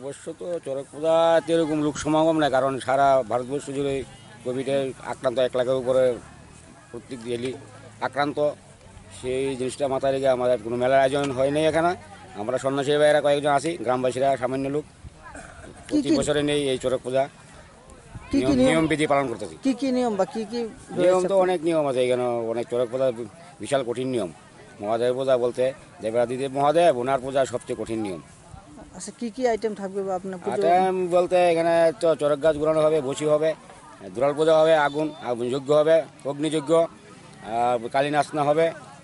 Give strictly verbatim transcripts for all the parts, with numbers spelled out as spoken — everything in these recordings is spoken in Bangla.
অবশ্য তো চড়ক পূজাতে এরকম লোক সমাগম না, কারণ সারা ভারতবর্ষ জুড়ে কোভিডের আক্রান্ত এক লাখের উপরে প্রত্যেক ডেলি আক্রান্ত। সেই জিনিসটা মাথায় রেখে আমাদের কোনো মেলার আয়োজন হয়নি এখানে। আমরা সন্ন্যাসী ভাইয়েরা কয়েকজন আছি, গ্রামবাসীরা সামান্য লোক, প্রতি বছরে নেই এই চড়ক পূজা। নিয়ম বিধি পালন করতেছি। কি কি নিয়ম বা কি কি নিয়ম তো অনেক নিয়ম আছে এখানে, অনেক চড়ক পূজা বিশাল কঠিন নিয়ম। মহাদেব পূজা বলতে দেবাদিদেব মহাদেব, ওনার পূজা সবচেয়ে কঠিন নিয়ম। আচ্ছা, কি কি আইটেম থাকবে বা আপনার পুজো? আইটেম বলতে এখানে তো চড়ক গাছ ঘুরানো হবে, বসি হবে, দুরাল পূজা হবে, আগুন আগুন যজ্ঞ হবে, অগ্নিযজ্ঞ, আর কালী নাচনা হবে।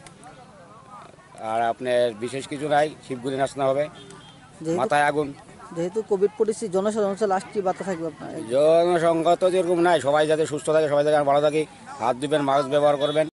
আর আপনার বিশেষ কিছু নাই, শিবগুলি নাচনা হবে, মাথায় আগুন। যেহেতু কোভিড পরিস্থিতি, জনসাধারণ লাস্ট কি বার্তা থাকবে আপনার? জনসংখ্যা তো যেরকম নাই, সবাই যাতে সুস্থ থাকে, সবাই যাতে ভালো থাকে, হাত ধুবেন, মাস্ক ব্যবহার করবেন।